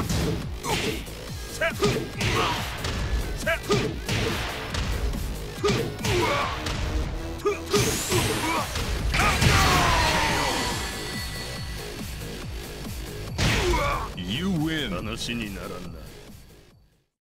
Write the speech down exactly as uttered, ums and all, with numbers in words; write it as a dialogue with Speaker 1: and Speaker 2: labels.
Speaker 1: You win.
Speaker 2: 話にならんな。